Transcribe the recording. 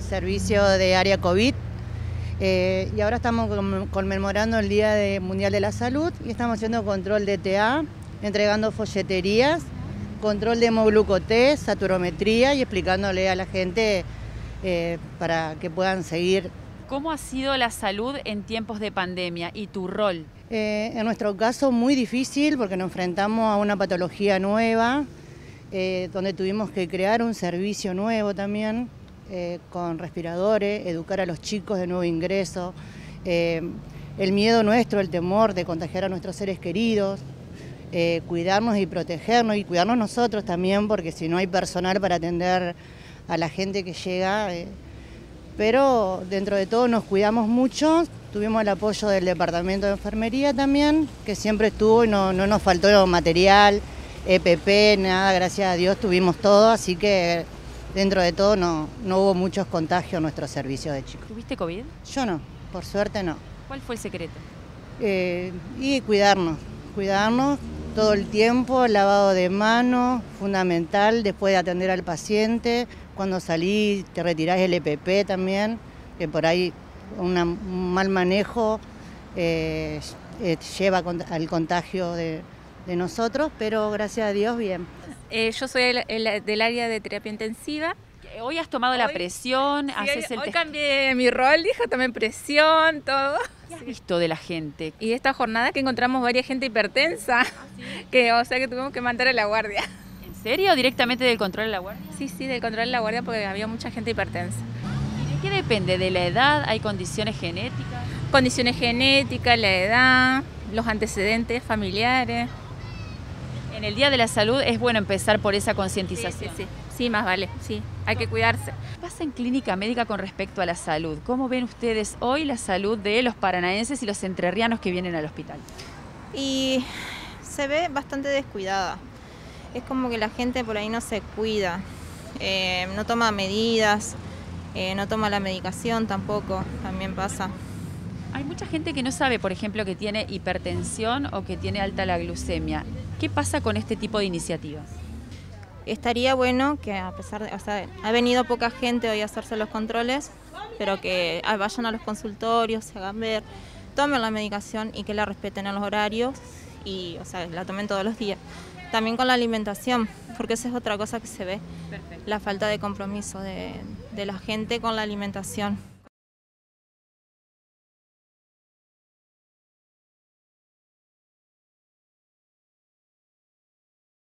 servicio de área COVID. Y ahora estamos conmemorando el Día Mundial de la Salud y estamos haciendo control de TA, entregando folleterías, control de hemoglucotest, saturometría y explicándole a la gente para que puedan seguir. ¿Cómo ha sido la salud en tiempos de pandemia y tu rol? En nuestro caso muy difícil porque nos enfrentamos a una patología nueva, donde tuvimos que crear un servicio nuevo también, con respiradores, educar a los chicos de nuevo ingreso, el miedo nuestro, el temor de contagiar a nuestros seres queridos, cuidarnos y protegernos y cuidarnos nosotros también, porque si no hay personal para atender a la gente que llega, pero dentro de todo nos cuidamos mucho. Tuvimos el apoyo del departamento de enfermería también, que siempre estuvo y no nos faltó material, EPP, nada, gracias a Dios tuvimos todo, así que dentro de todo no hubo muchos contagios en nuestro servicio de chicos. ¿Tuviste COVID? Yo no, por suerte no. ¿Cuál fue el secreto? Y cuidarnos todo el tiempo, lavado de manos, fundamental, después de atender al paciente, cuando salís te retirás el EPP también, que por ahí un mal manejo lleva al contagio de nosotros, pero gracias a Dios bien. Yo soy del área de terapia intensiva. Hoy has tomado la presión, haces el hoy test. cambié mi rol, hija, tomé presión, todo. ¿Qué has visto de la gente? Y esta jornada que encontramos varias gente hipertensa, que tuvimos que mandar a la guardia. ¿En serio? ¿Directamente del control de la guardia? Sí, del control de la guardia porque había mucha gente hipertensa. ¿Y de qué depende? ¿De la edad? ¿Hay condiciones genéticas? Condiciones genéticas, la edad, los antecedentes familiares. En el Día de la Salud es bueno empezar por esa concientización. Sí, más vale, sí, hay que cuidarse. ¿Qué pasa en clínica médica con respecto a la salud? ¿Cómo ven ustedes hoy la salud de los paranaenses y los entrerrianos que vienen al hospital? Y se ve bastante descuidada. Es como que la gente por ahí no se cuida, no toma medidas, no toma la medicación tampoco, también pasa. Hay mucha gente que no sabe, por ejemplo, que tiene hipertensión o que tiene alta la glucemia. ¿Qué pasa con este tipo de iniciativas? Estaría bueno que a pesar de, ha venido poca gente hoy a hacerse los controles, pero que vayan a los consultorios, se hagan ver, tomen la medicación y que la respeten en los horarios y la tomen todos los días. También con la alimentación, porque esa es otra cosa que se ve. Perfecto. La falta de compromiso de la gente con la alimentación.